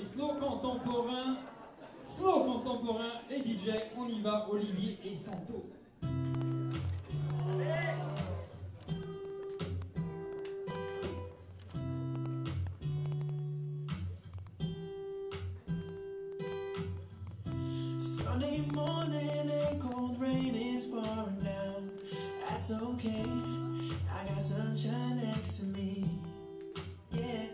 slow contemporain et DJ. On y va, Olivier et Santo. Sunday morning and cold rain is pouring down. That's okay, I got sunshine next to me. Yeah,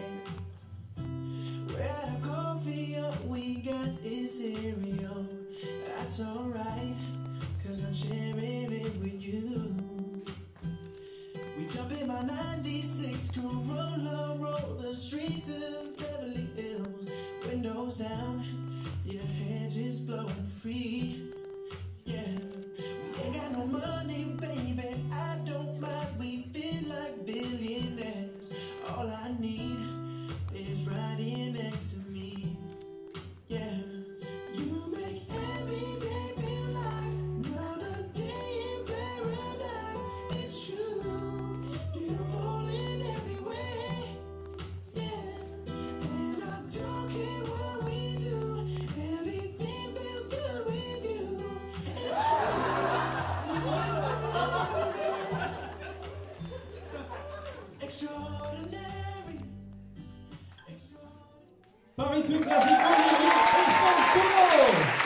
we're at a coffee, all we got is cereal. That's alright, cause I'm sharing it with you. We jump in my 96 Corolla, roll the street to Beverly Hills. Windows down, your hair just blowing free. Yeah, we ain't got no money, baby, I don't mind. We feel like billionaires. All I need is right here next to me. Yeah, you make every day feel like another day in paradise. It's true, beautiful in every way. Yeah, and I don't care what we do, everything feels good with you. It's true, extraordinary. Paris Swing Classic, Olivier et Santo.